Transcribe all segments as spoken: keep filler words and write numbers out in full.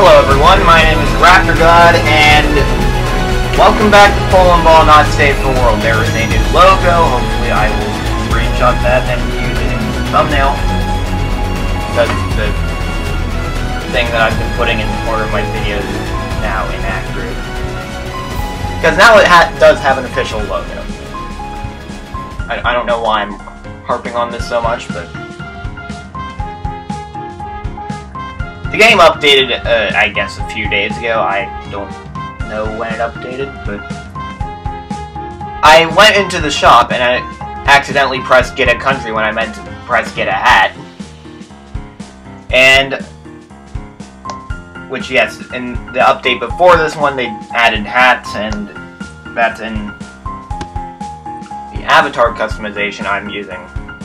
Hello everyone, my name is Raptor God, and welcome back to Polandball Not Safe for World. There is a new logo. Hopefully I will screenshot that and use it in the thumbnail. Because the thing that I've been putting in order of my videos is now inaccurate. Because now it ha does have an official logo. I, I don't know why I'm harping on this so much, but the game updated, uh, I guess, a few days ago. I don't know when it updated, but I went into the shop and I accidentally pressed get a country when I meant to press get a hat. And, which, yes, in the update before this one, they added hats, and that's in the avatar customization I'm using.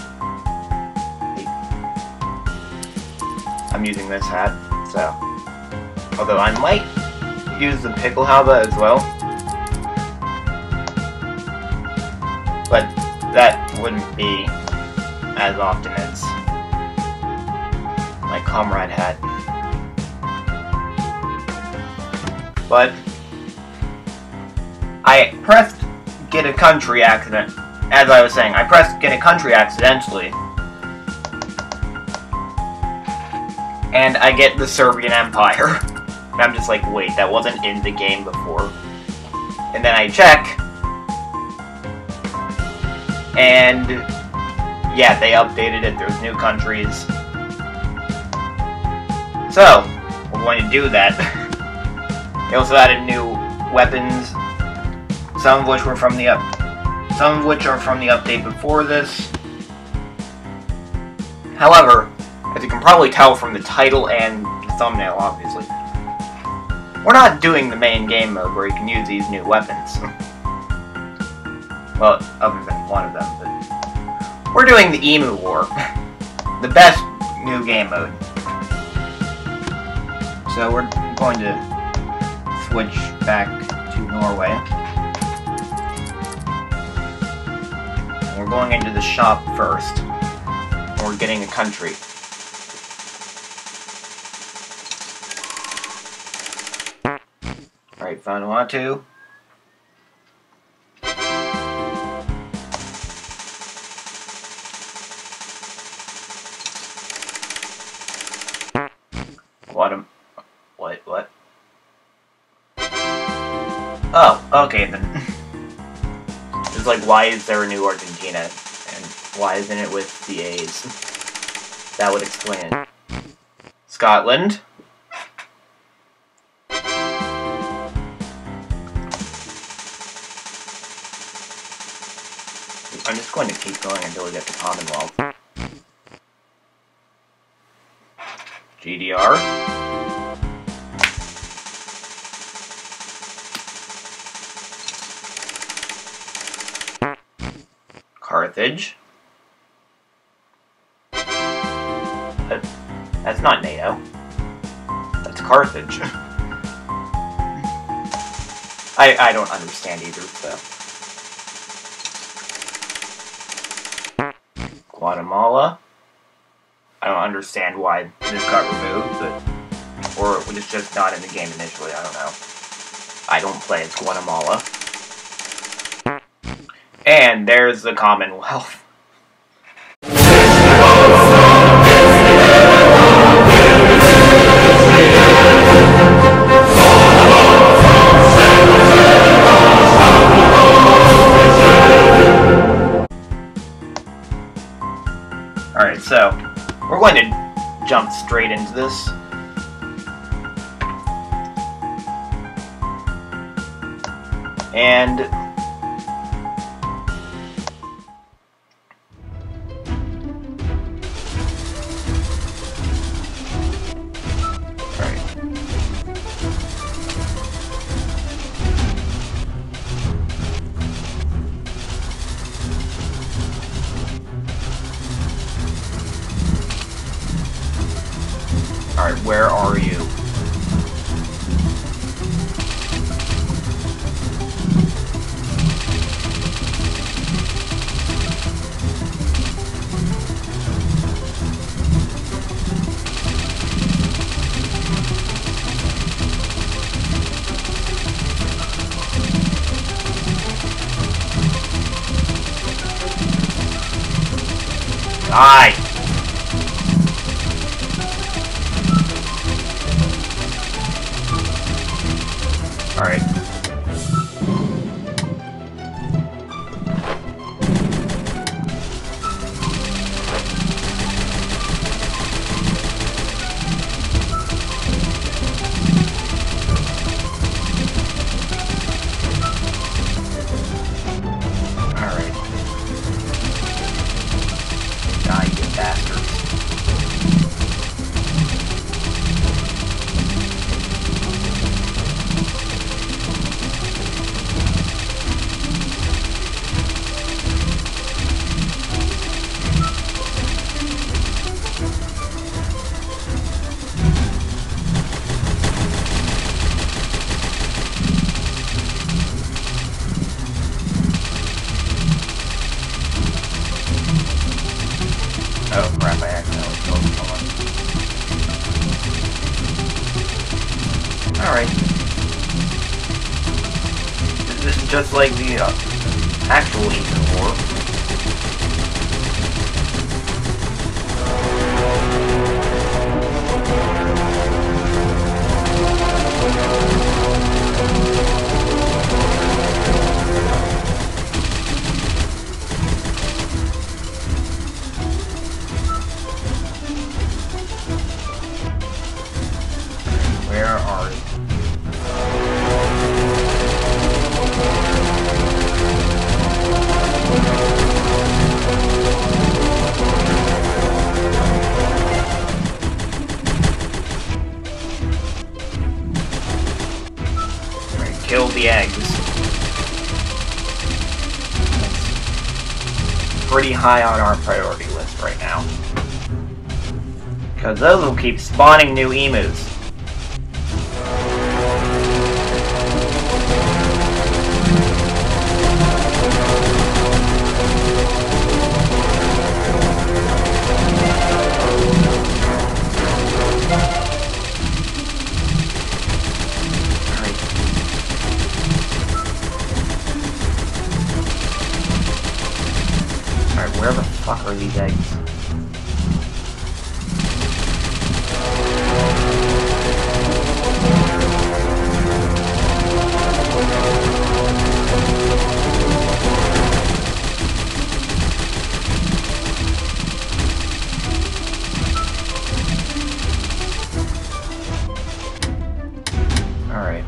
I'm using this hat, so, although I might use the pickle halva as well, but that wouldn't be as often as my comrade hat. But I pressed get a country accident, as I was saying, I pressed get a country accidentally, and I get the Serbian Empire. And I'm just like, wait, that wasn't in the game before. And then I check, and yeah, they updated it. There's new countries. So, we're going to do that. They also added new weapons, some of which were from the up, some of which are from the update before this. However, as you can probably tell from the title and the thumbnail, obviously, we're not doing the main game mode where you can use these new weapons. Well, other than one of them, but we're doing the E M U War, the best new game mode. So we're going to switch back to Norway. We're going into the shop first. We're getting a country. Alright, Vanuatu. What am... What, what? Oh, okay then. It's like, why is there a new Argentina? And why isn't it with the A's? That would explain it. Scotland. I'm just going to keep going until we get to Commonwealth. G D R. Carthage. That, that's not NATO. That's Carthage. I, I don't understand either, so. Guatemala. I don't understand why this got removed, but or it's just not in the game initially, I don't know. I don't play as Guatemala. And there's the Commonwealth. Alright, so we're going to jump straight into this. And Alright, where are you? Die! Alright. Alright. Die, you bastards. Oh crap, I accidentally killed someone. Alright. This is just like the uh, actual E M U war. Where are you? Right, kill the eggs. That's pretty high on our priority list right now. Because those will keep spawning new emus. Alright, where the fuck are these eggs? Alright.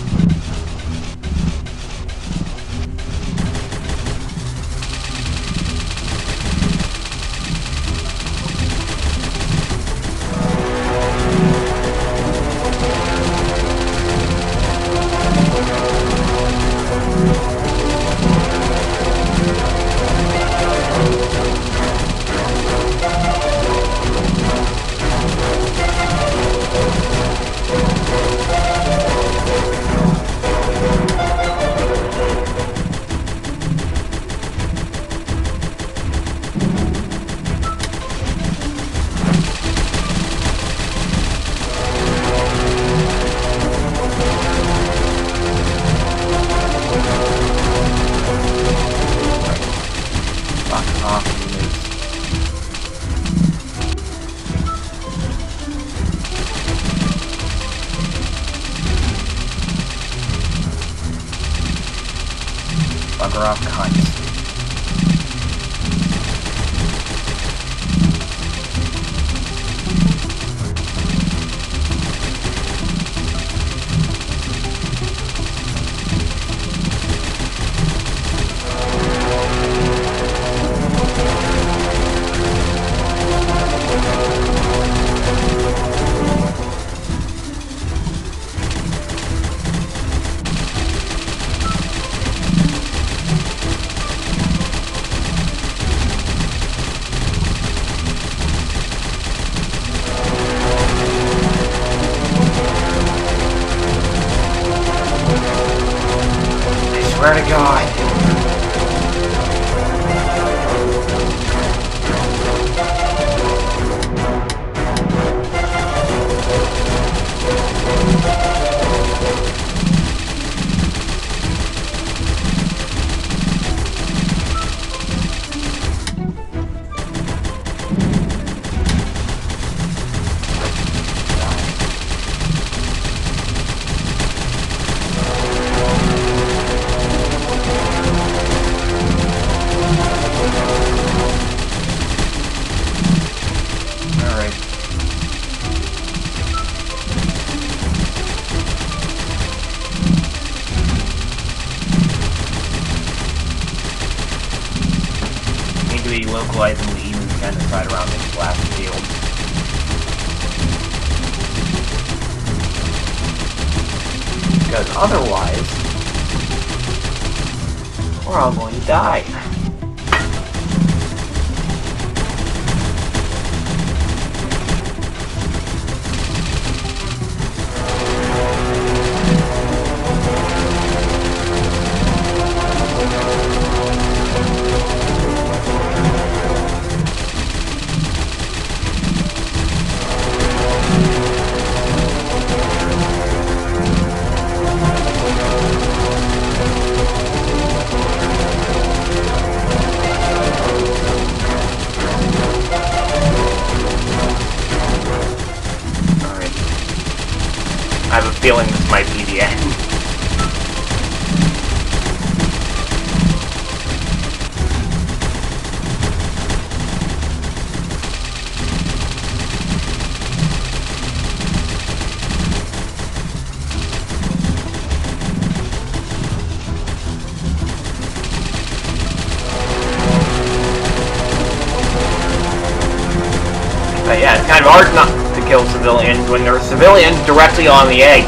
Fuck off, emus. Bugger off, cunts. Because otherwise, we're all going to die. I have a feeling this might be the end. But yeah, it's kind of hard not to kill civilians when there are civilians directly on the eggs.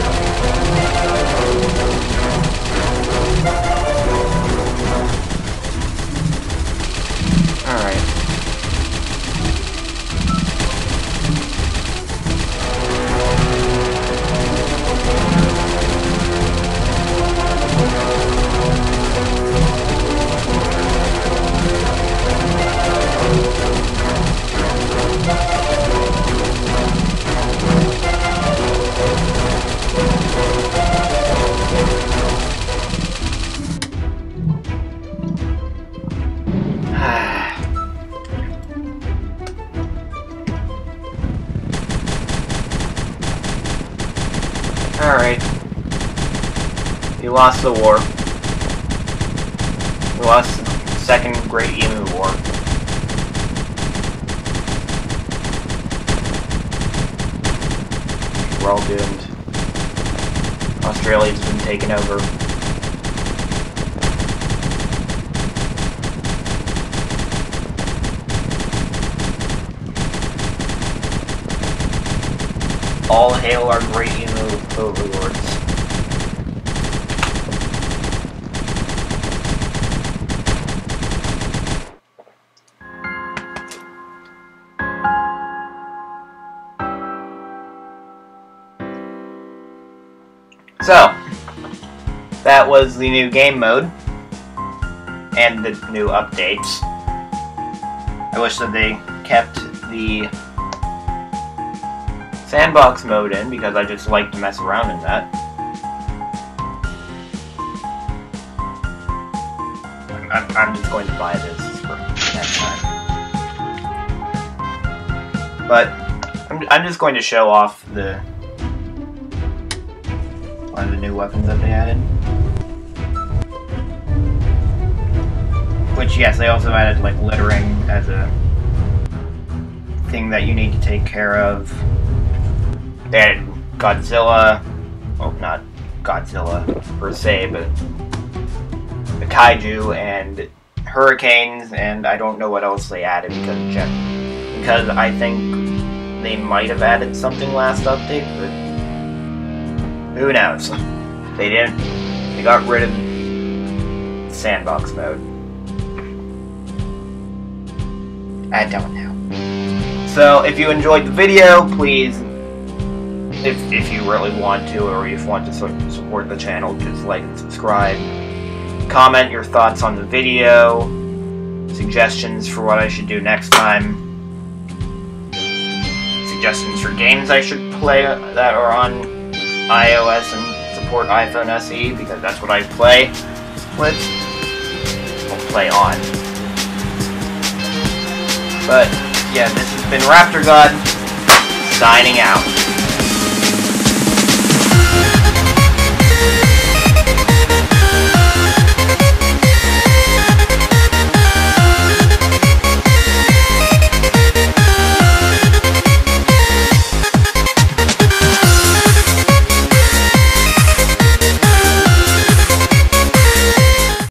Alright. Alright. We lost the war. We lost the Second Great E M U War. We're all doomed. Australia's been taken over. All hail our great E M U overlords. So, that was the new game mode and the new updates. I wish that they kept the sandbox mode in, because I just like to mess around in that. I'm, I'm just going to buy this for next time. But I'm, I'm just going to show off the one of the new weapons that they added. Which, yes, they also added like littering as a thing that you need to take care of. They added Godzilla, well, not Godzilla per se, but the kaiju and hurricanes, and I don't know what else they added because check, because I think they might have added something last update, but who knows? They didn't. They got rid of sandbox mode. I don't know. So if you enjoyed the video, please. If, if you really want to, or if you want to support the channel, just like and subscribe. Comment your thoughts on the video, suggestions for what I should do next time, suggestions for games I should play that are on iOS and support iPhone S E, because that's what I play with, or play on. But, yeah, this has been Raptor God, signing out.